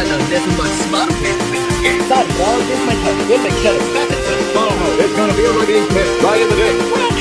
I know there's a much smarter way to win this game. Sorry, bro, this might have. We'll make sure it's better. Oh, it's gonna be a ready hit right in the day.